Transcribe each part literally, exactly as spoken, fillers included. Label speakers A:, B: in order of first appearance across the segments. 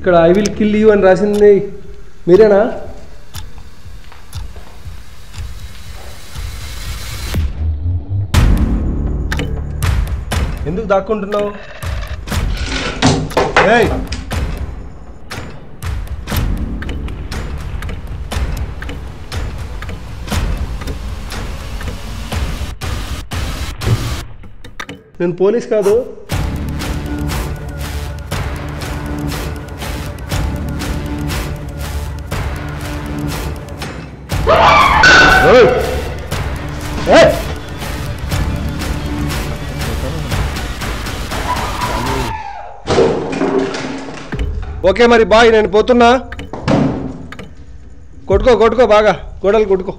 A: ఇక్కడ I will kill you అని రాసింది మీరేనా? ఎందుకు దాక్కుంటున్నావు? ఏయ్ నేను పోలీస్ కాదు. ఓకే మరి బాయ్, నేను పోతున్నా. కొట్టుకో కొట్టుకో బాగా, గోడలు కొట్టుకో.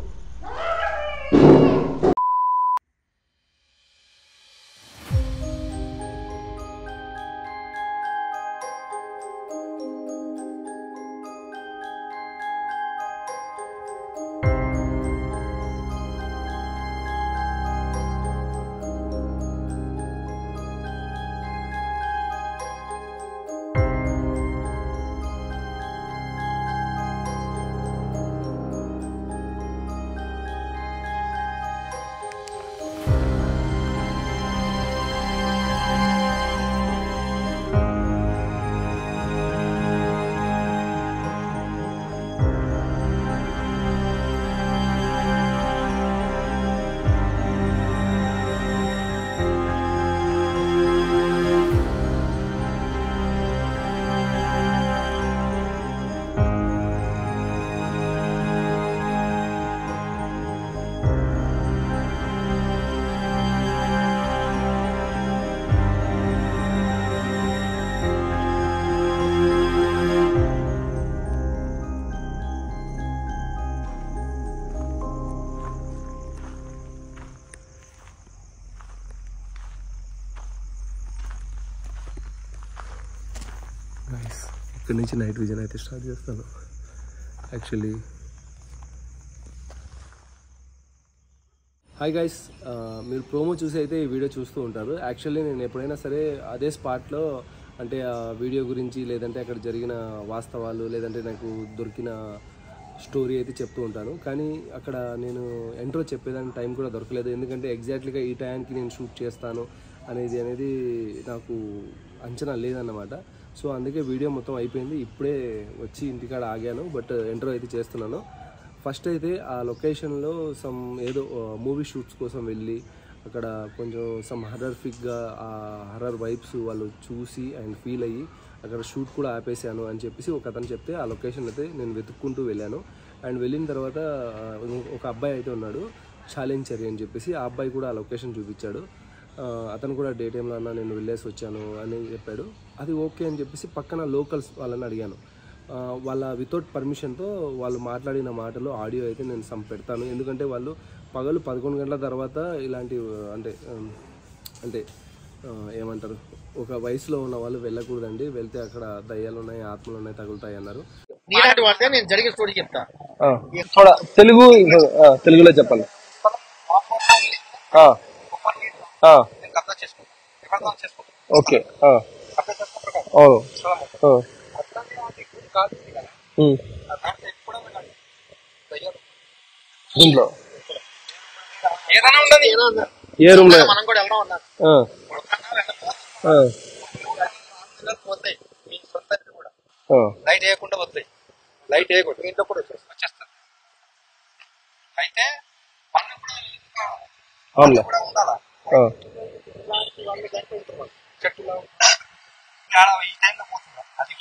A: ఇక్కడ నుంచి నైట్ విజన్ అయితే స్టార్ట్ చేస్తాను. యాక్చువల్లీ హాయ్ గైస్, మీరు ప్రోమో చూసి అయితే ఈ వీడియో చూస్తూ ఉంటారు. యాక్చువల్లీ నేను ఎప్పుడైనా సరే అదే స్పాట్లో అంటే ఆ వీడియో గురించి లేదంటే అక్కడ జరిగిన వాస్తవాలు లేదంటే నాకు దొరికిన స్టోరీ అయితే చెప్తూ ఉంటాను. కానీ అక్కడ నేను ఎంట్రో చెప్పేదానికి టైం కూడా దొరకలేదు. ఎందుకంటే ఎగ్జాక్ట్లీగా ఈ టైంకి నేను షూట్ చేస్తాను అనేది అనేది నాకు అంచనా లేదన్నమాట. సో అందుకే వీడియో మొత్తం అయిపోయింది. ఇప్పుడే వచ్చి ఇంటికాడ ఆగాను, బట్ ఎంట్రో అయితే చేస్తున్నాను. ఫస్ట్ అయితే ఆ లొకేషన్లో సమ్ ఏదో మూవీ షూట్స్ కోసం వెళ్ళి అక్కడ కొంచెం సమ్ హర్రర్ఫిక్గా ఆ హర్రర్ వైబ్స్ వాళ్ళు చూసి అండ్ ఫీల్ అయ్యి అక్కడ షూట్ కూడా ఆపేసాను అని చెప్పేసి ఒక అతను చెప్తే ఆ లొకేషన్ అయితే నేను వెతుక్కుంటూ వెళ్ళాను. అండ్ వెళ్ళిన తర్వాత ఒక అబ్బాయి అయితే ఉన్నాడు, ఛాలెంజర్ అని చెప్పేసి, ఆ అబ్బాయి కూడా ఆ లొకేషన్ చూపించాడు. అతను కూడా డే టైంలో అన్న నేను వెళ్ళేసి వచ్చాను అని చెప్పాడు. అది ఓకే అని చెప్పేసి పక్కన లోకల్స్ వాళ్ళని అడిగాను. వాళ్ళ వితౌట్ పర్మిషన్తో వాళ్ళు మాట్లాడిన మాటలు ఆడియో అయితే నేను సమ్ పెడతాను. ఎందుకంటే వాళ్ళు పగలు పదకొండు గంటల తర్వాత ఇలాంటి అంటే అంటే ఏమంటారు ఒక వయసులో ఉన్న వాళ్ళు వెళ్ళకూడదండి, వెళ్తే అక్కడ దయ్యాలు ఉన్నాయి, ఆత్మలు ఉన్నాయి, తగులుతాయి అన్నారు.
B: నేను జరిగిన స్టోరీ చెప్తా,
A: తెలుగు తెలుగులో చెప్పాలి. ఓకే దీంట్లో
B: ఏదైనా ఉండదు, ఏదో
A: ఏ రూమ్ లో
B: మనం కూడా వెళ్దాం అన్నారు. పోతాయి మీ సొంత కూడా లైట్ వేయకుండా వస్తాయి, లైట్ వేయకూడదు, ఇంట్లో కూడా వచ్చేస్తారు. అయితే మనం కూడా కూడా ఉండాలా చెట్టులో ఈ టైంలో పోతుందా, అది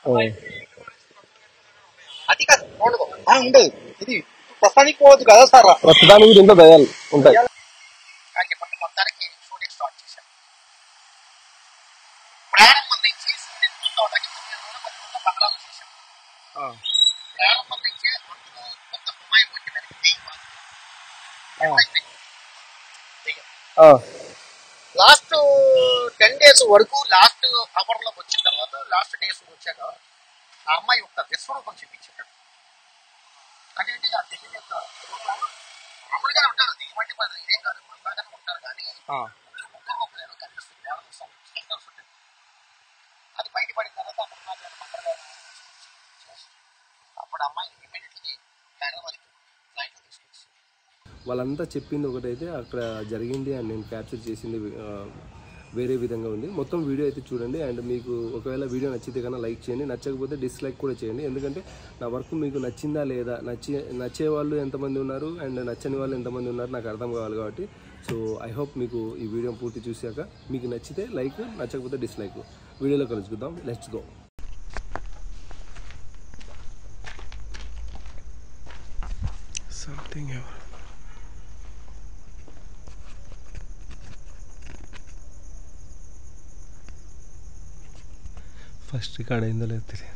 B: అది కాదు ఉండదు ఉండదు ఇది ప్రస్తుతానికి పోవచ్చు కదా సార్,
A: ప్రస్తుతానికి దీంట్లో దయాలు ఉంటాయి.
B: మొత్తానికి షూటింగ్ స్టార్ట్ చేశాం. ప్రారంభం నుంచి పత్రాలు చేశాం. ప్రారంభం నుంచి కొత్త అమ్మాయి పుట్టినది లాస్ట్ టెన్ డేస్ వరకు, లాస్ట్ అవర్ లోకి వచ్చిన తర్వాత లాస్ట్ డేస్ వచ్చాక ఆ అమ్మాయి ఒక విశ్వరూపం చూపించాడు. అదేంటి ఆ దెయ్యం యొక్క మామూలుగానే ఉంటారు, దిగుబట్టి ఇదేం కాదు, బాగానే ఉంటారు. కానీ కనిపిస్తుంది, అది బయటపడిన తర్వాత అప్పుడు అమ్మాయి ఇమీడియట్లీ హైదరాబాద్కి ఫ్లైట్లో తీసుకొచ్చి
A: వాళ్ళంతా చెప్పింది ఒకటైతే అక్కడ జరిగింది అండ్ నేను క్యాప్చర్ చేసింది ఆ, వేరే విధంగా ఉంది. మొత్తం వీడియో అయితే చూడండి. అండ్ మీకు ఒకవేళ వీడియో నచ్చితే కన్నా లైక్ చేయండి, నచ్చకపోతే డిస్లైక్ కూడా చేయండి. ఎందుకంటే నా వర్క్ మీకు నచ్చిందా లేదా, నచ్చి నచ్చే వాళ్ళు ఎంతమంది ఉన్నారు అండ్ నచ్చని వాళ్ళు ఎంతమంది ఉన్నారు నాకు అర్థం కావాలి. కాబట్టి సో ఐ హోప్ మీకు ఈ వీడియో పూర్తి చూశాక మీకు నచ్చితే లైక్, నచ్చకపోతే డిస్లైక్. వీడియోలో కలుసుకుందాం. Let's go. సంథింగ్ ఎవరు ఫస్ట్ రికార్డ్ అయిందో లేదో తెలియదు.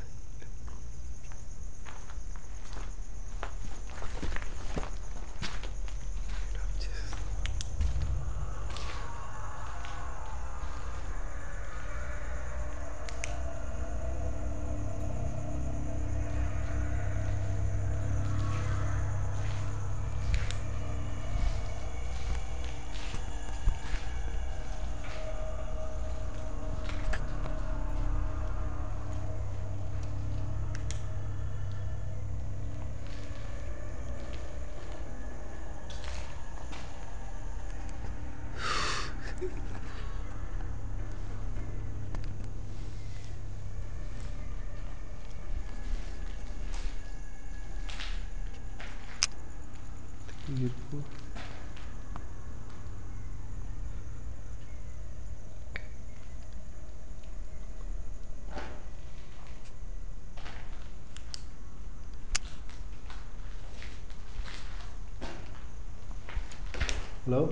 A: హలో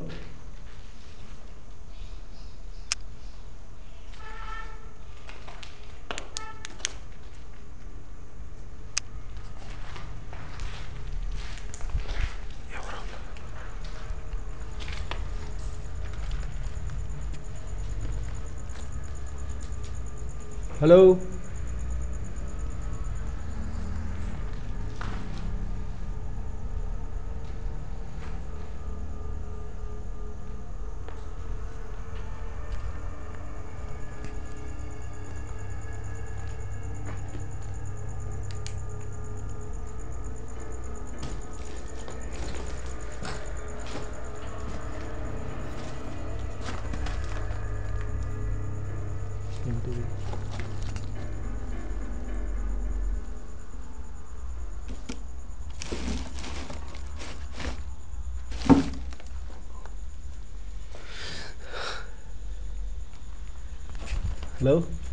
A: హలో ఏంటిది? హలో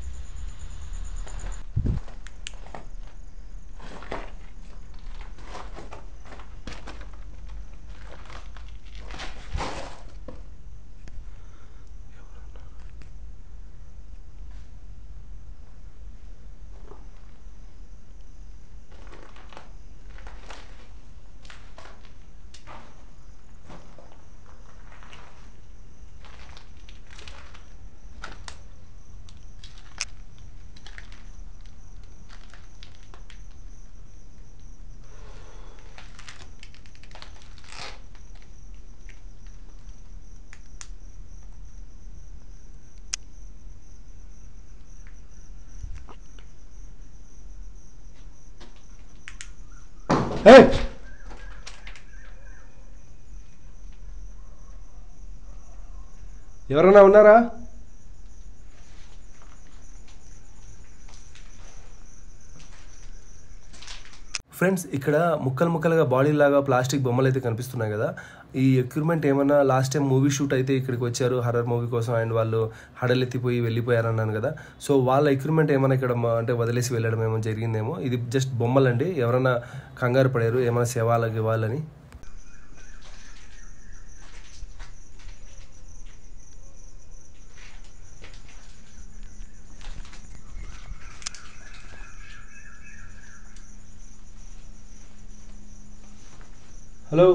A: హే ఎవరన్నా ఉన్నారా? ఫ్రెండ్స్, ఇక్కడ ముక్కలు ముక్కలుగా బాడీ లాగా ప్లాస్టిక్ బొమ్మలు అయితే కనిపిస్తున్నాయి కదా. ఈ ఎక్విప్మెంట్ ఏమన్నా లాస్ట్ టైం మూవీ షూట్ అయితే ఇక్కడికి వచ్చారు హర్రర్ మూవీ కోసం అండ్ వాళ్ళు హడలెత్తిపోయి వెళ్ళిపోయారు అన్నాను కదా. సో వాళ్ళ ఎక్విప్మెంట్ ఏమైనా ఇక్కడ అంటే వదిలేసి వెళ్ళడం ఏమో జరిగిందేమో. ఇది జస్ట్ బొమ్మలండి. ఎవరైనా కంగారు పడారు ఏమైనా సేవలకి ఇవ్వాలని. హలో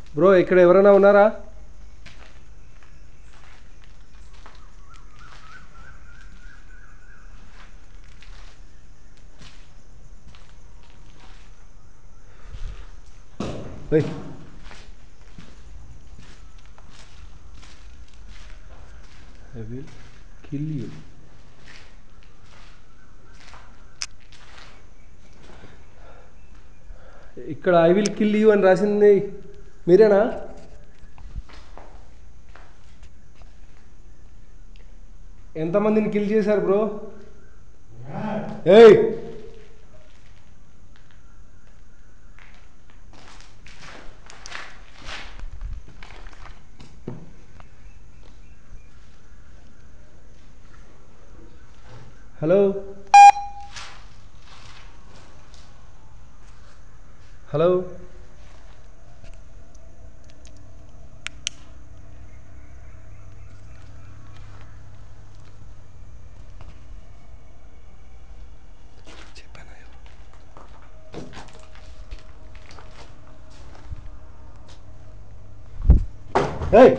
A: బ్రో ఇక్కడ ఎవరైనా ఉన్నారా? Hey. I will kill you. ఇక్కడ ఐ విల్ కిల్ యూ అని రాసింది మీరేనా? ఎంతమందిని కిల్ చేశారు బ్రో? ఏయ్ హలో హలో చెప్పాను. ఏయ్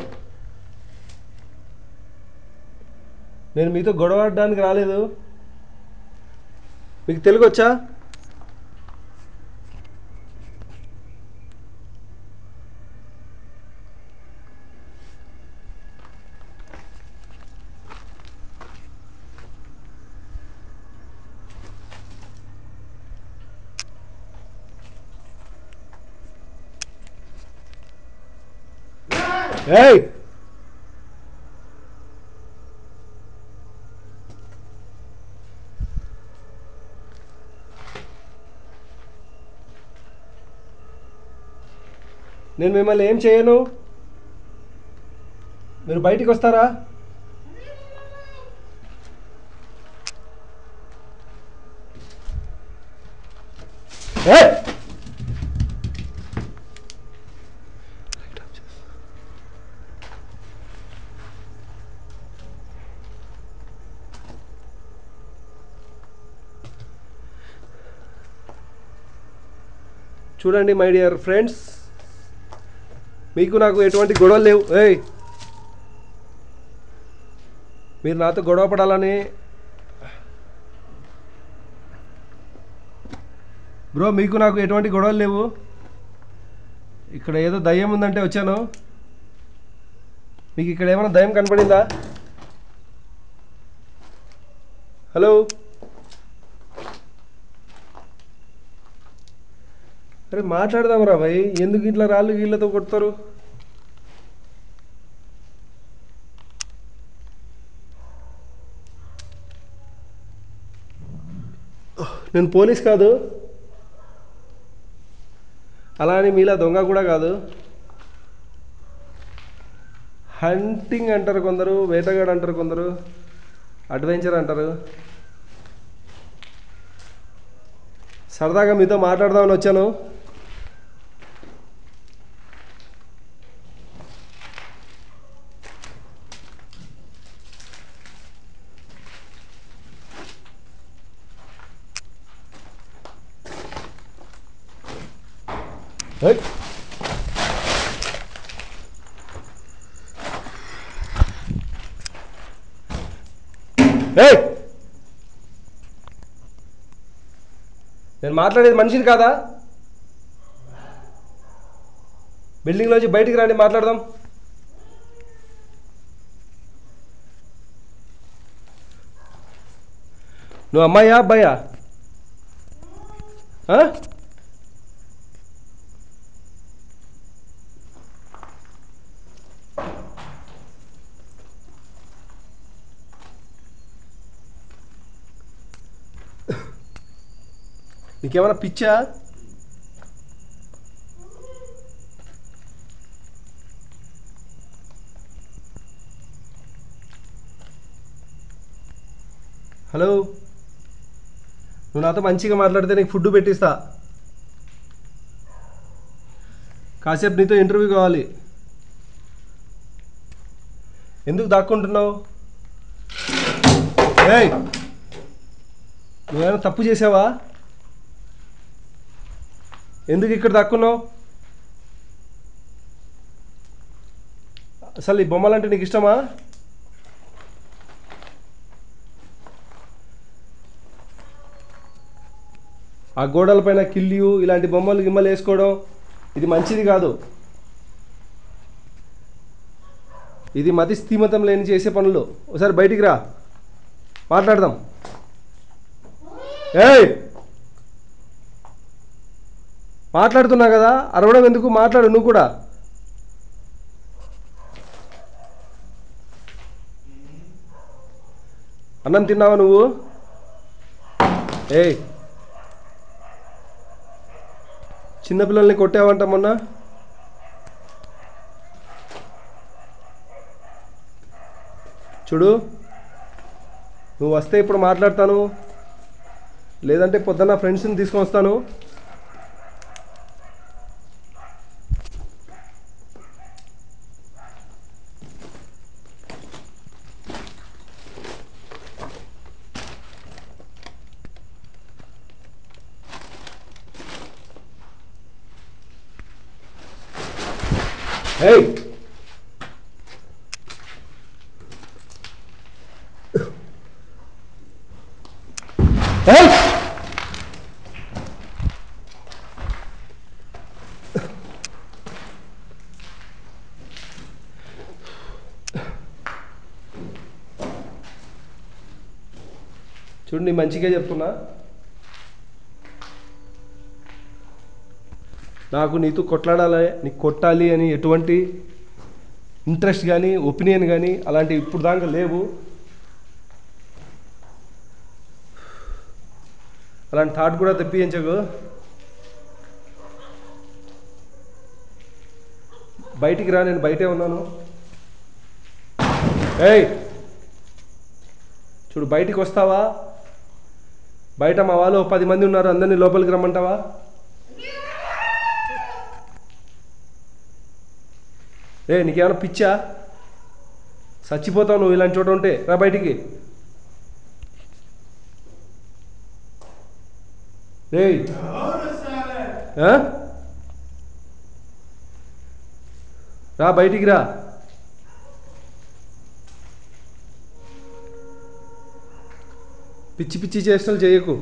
A: నేను మీతో గొడవ ఆడడానికి రాలేదు. మీకు తెలుగు వచ్చా? ఏయ్ నేను మిమ్మల్ని ఏం చేయను. మీరు బయటికి వస్తారా? ఏయ్ చూడండి మై డియర్ ఫ్రెండ్స్, మీకు నాకు ఎటువంటి గొడవలు లేవు. ఏయ్ మీరు నాతో గొడవ పడాలని బ్రో, మీకు నాకు ఎటువంటి గొడవలు లేవు. ఇక్కడ ఏదో దయ్యం ఉందంటే వచ్చాను. మీకు ఇక్కడ ఏమైనా దయ్యం కనపడిందా? హలో అరే మాట్లాడదాం రా భయ్, ఎందుకు ఇట్లా రాళ్ళు వీళ్ళతో కొడతారు? నేను పోలీస్ కాదు, అలా అని మీలా దొంగ కూడా కాదు. హంటింగ్ అంటారు కొందరు, వేటగాడు అంటారు కొందరు, అడ్వెంచర్ అంటారు. సరదాగా మీతో మాట్లాడదామని వచ్చాను. Hey. Hey. నేను మాట్లాడేది మనిషిని కాదా? బిల్డింగ్లోంచి బయటికి రండి, మాట్లాడదాం. నువ్వు అమ్మాయా అబ్బాయా? నీకేమైనా పిచ్చా? హలో, నువ్వు నాతో మంచిగా మాట్లాడితే నీకు ఫుడ్ పెట్టిస్తా. కాసేపు నీతో ఇంటర్వ్యూ కావాలి. ఎందుకు దాక్కుంటున్నావు? ఏయ్ నువ్వేమైనా తప్పు చేసావా? ఎందుకు ఇక్కడ దాక్కున్నావు? అసలు ఈ బొమ్మలంటే నీకు ఇష్టమా? ఆ గోడలపైన కిల్లియు ఇలాంటి బొమ్మలు గిమ్మలు వేసుకోవడం ఇది మంచిది కాదు. ఇది మతి స్థీమతం లేని చేసే పనులు. ఒకసారి బయటికి రా, మాట్లాడదాం. ఏయ్, మాట్లాడుతున్నా కదా, అరవడం ఎందుకు? మాట్లాడు నువ్వు కూడా. అన్నం తిన్నావా నువ్వు? ఏయ్, చిన్నపిల్లల్ని కొట్టావంట మొన్న. చూడు, నువ్వు వస్తే ఇప్పుడు మాట్లాడతాను, లేదంటే పొద్దున్న ఫ్రెండ్స్ని తీసుకొని వస్తాను. ఏయ్, ఏయ్, చూడు, నీ మంచిగా చెప్తున్నా. నాకు నీతో కొట్లాడాలి, నీకు కొట్టాలి అని ఎటువంటి ఇంట్రెస్ట్ కానీ ఒపీనియన్ కానీ అలాంటివి ఇప్పుడు దాకా లేవు. అలాంటి థాట్ కూడా తెప్పించకు. బయటికి రా, నేను బయటే ఉన్నాను. ఏయ్, చూడు, బయటికి వస్తావా? బయట మా వాళ్ళు పది మంది ఉన్నారు, అందరినీ లోపలికి రమ్మంటావా? ఏ, నీకేమైనా పిచ్చా? చచ్చిపోతావు నువ్వు ఇలాంటి చోట ఉంటే. రా బయటికి. ఏయ్, రా బయటికి రా. పిచ్చి పిచ్చి చేష్టలు చేయకు.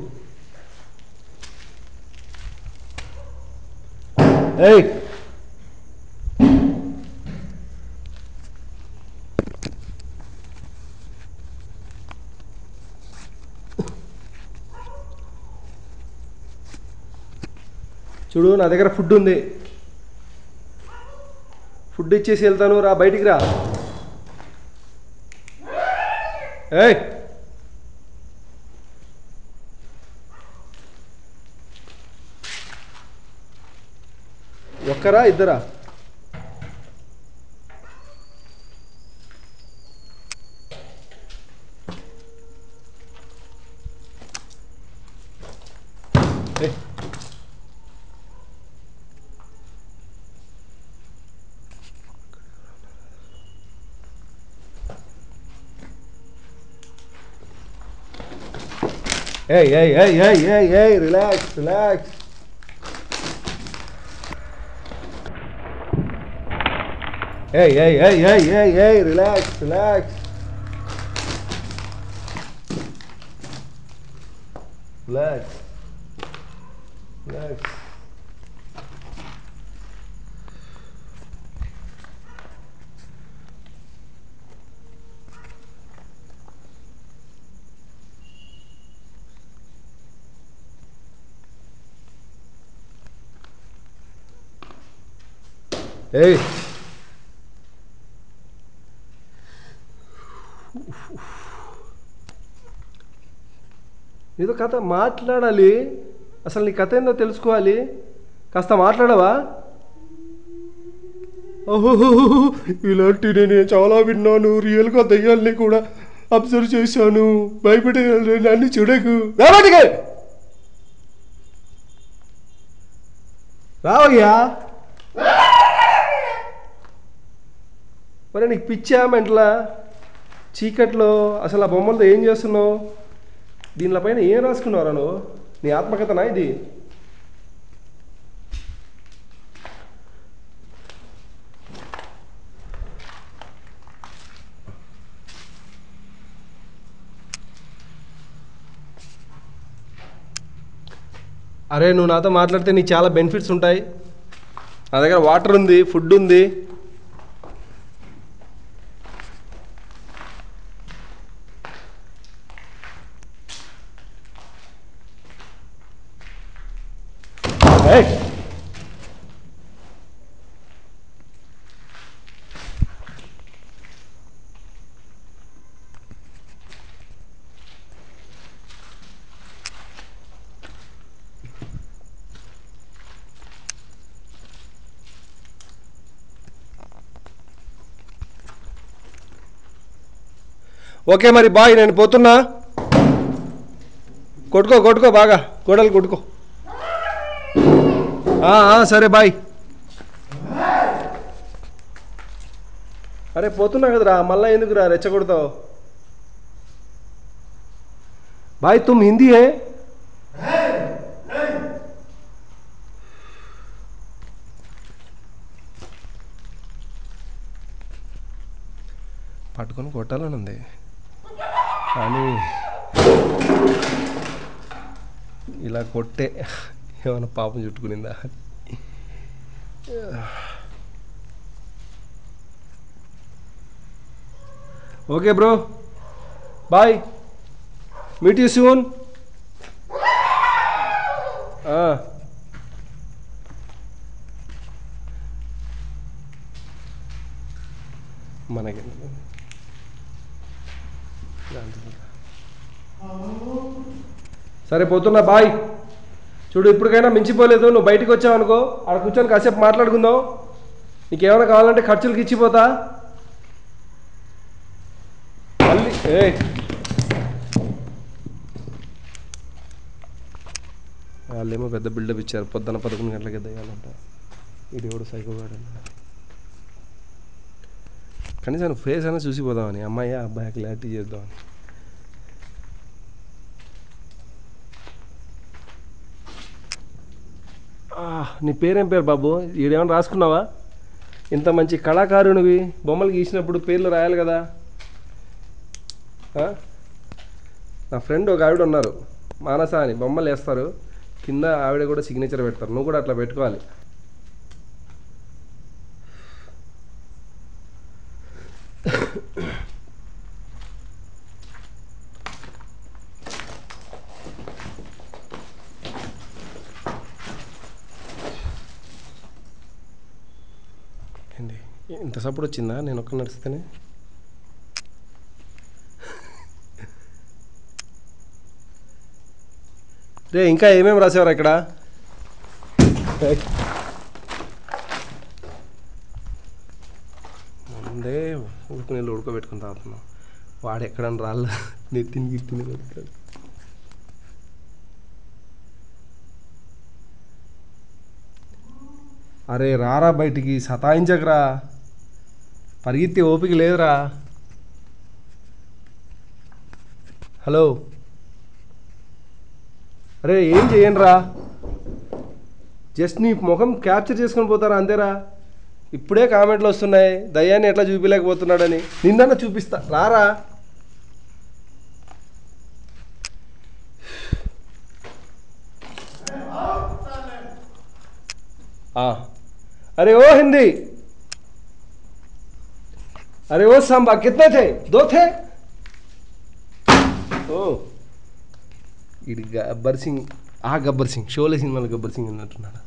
A: ఏయ్, చూడు, నా దగ్గర ఫుడ్ ఉంది, ఫుడ్ ఇచ్చేసి వెళ్తాను. రా బయటికి రా. ఏయ్, ఒక్కరా ఇద్దరా? Hey, hey, hey, hey, hey, hey, relax, relax. Hey, hey, hey, hey, hey, hey, relax, relax. Relax. Relax. Hey. నీతో కథ మాట్లాడాలి, అసలు నీ కథ ఏందో తెలుసుకోవాలి. కాస్త మాట్లాడవా? ఓహో, ఇలాంటి నేను చాలా విన్నాను, రియల్గా దయ్యాల్ని కూడా అబ్జర్వ్ చేశాను. భయపెట్టే నన్ను చూడకు. రావటికే రావయ్యా. మరి నీకు పిచ్చా మెంట్లా? చీకట్లో అసలు ఆ బొమ్మలతో ఏం చేస్తున్నావు? దీనిపైన ఏం రాసుకున్నారా నువ్వు? నీ ఆత్మకథనా ఇది? అరే నువ్వు నాతో మాట్లాడితే నీకు చాలా బెనిఫిట్స్ ఉంటాయి. నా దగ్గర వాటర్ ఉంది, ఫుడ్ ఉంది. ఓకే మరి బాయ్, నేను పోతున్నా. కొట్టుకో కొట్టుకో బాగా, గోడలు కొట్టుకో. సరే బాయ్. అరే పోతున్నా కదరా, మళ్ళా ఎందుకురా రెచ్చగొడతావు? బాయ్ తుమ్ హిందీ హే? పట్టుకొని కొట్టాలని ఉంది కానీ ఇలా కొట్టే ఏమైనా పాపం చుట్టుకునిందా? Okay bro, bye, meet you soon. మనకి సరే పోతున్నా బాయ్. చూడు ఇప్పటికైనా మించిపోలేదు. నువ్వు బయటికి వచ్చావు అనుకో, ఆడ కూర్చొని కాసేపు మాట్లాడుకుందాం. నీకేమైనా కావాలంటే ఖర్చులకి ఇచ్చిపోతా మళ్ళీ. ఏ వాళ్ళేమో పెద్ద బిల్డప్ ఇచ్చారు, పొద్దున పదకొండు గంటలకి దయ్యాలంట. ఇది ఎవడు సైకోగాడు. కనీసం ఫేస్ అయినా చూసిపోదామని, అమ్మాయి అబ్బాయి క్లారిటీ చేద్దామని. నీ పేరేం పేరు బాబు? ఈడేమన్నా రాసుకున్నావా? ఇంత మంచి కళాకారునివి, బొమ్మలు గీసినప్పుడు పేర్లు రాయాలి కదా. నా ఫ్రెండ్ ఒక ఆవిడ ఉన్నారు, మానస అని, బొమ్మలు వేస్తారు, కింద ఆవిడ కూడా సిగ్నేచర్ పెడతారు. నువ్వు కూడా అట్లా పెట్టుకోవాలి. ఇంత సపోర్ట్ వచ్చిందా నేను ఒక్క నడిస్తేనే? రే ఇంకా ఏమేమి రాసేవారు ఇక్కడ? ముందే ఉడుకు నీళ్ళు ఉడకబెట్టుకుని తాగుతున్నాం. వాడు ఎక్కడన్నా రాళ్ళ నెత్తిని గిత్తిని కొడతాడు. అరే రారా బయటికి, సతాయించకరా, పరిగెత్తి ఓపిక లేదురా. హలో, అరే ఏం చేయండి రా, జస్ట్ నీ ముఖం క్యాప్చర్ చేసుకొని పోతారా అంతేరా. ఇప్పుడే కామెంట్లు వస్తున్నాయి, దయ్యాన్ని ఎట్లా చూపించలేకపోతున్నాడని. నిన్న చూపిస్తా రారా. अरे ओ हिंदी, अरे ओ सांबा, कितने थे? दो थे? ओ ఇది గబ్బర్ సింగ్, ఆ గబ్బర్ సింగ్, షోలే సినిమాలో గబ్బర్ సింగ్ అన్నట్టున్నాడు.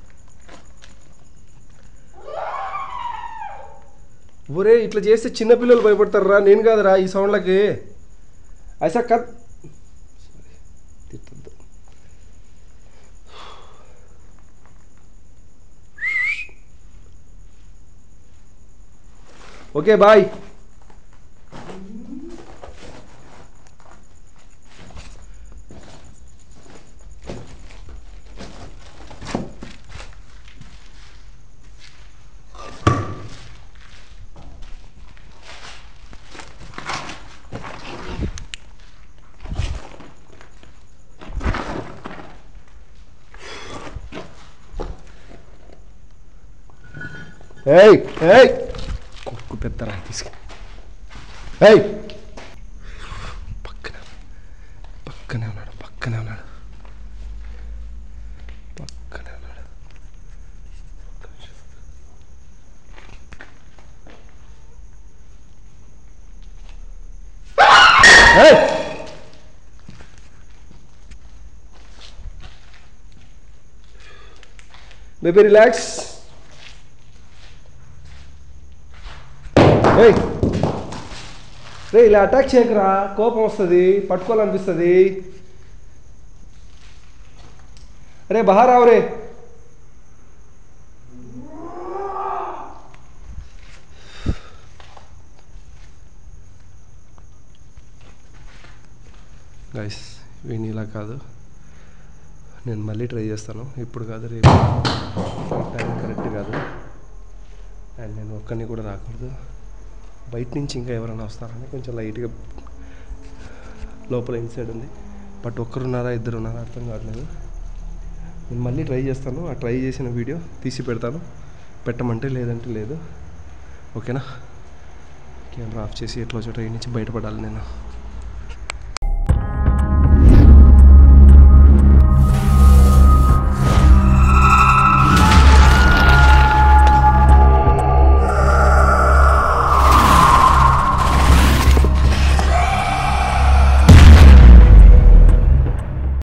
A: ఒరే ఇట్లా చేస్తే చిన్నపిల్లలు భయపడతారు రా, నేను కాదురా ఈ సౌండ్లకి. ఐసా కత్ ఓకే బాయ్. ఏయ్ ఏయ్ కుక్కు పెద్దరా తీసుకు. ఏయ్ పక్కన పక్కనే ఉన్నాడు, పక్కనే ఉన్నాడు. Baby relax. ఏయ్ రే ఇలా అటాక్ చేయకరా, కోపం వస్తుంది, పట్టుకోవాలనిపిస్తుంది. అరే బహారావు రే. గైస్ వీడిని ఇలా కాదు, నేను మళ్ళీ ట్రై చేస్తాను. ఇప్పుడు కాదు, రేపు టైం కరెక్ట్ కాదు. అండ్ నేను ఒక్కరిని కూడా రాకూడదు. బయట నుంచి ఇంకా ఎవరైనా వస్తారని కొంచెం లైట్గా లోపల ఇన్సైడ్ ఉంది. బట్ ఒక్కరున్నారా ఇద్దరు ఉన్నారా అర్థం కావట్లేదు. నేను మళ్ళీ ట్రై చేస్తాను. ఆ ట్రై చేసిన వీడియో తీసి పెడతాను, పెట్టమంటే లేదంటే లేదు. ఓకేనా? కెమెరా ఆఫ్ చేసి ఎట్లా చోట నుంచి బయటపడాలి నేను.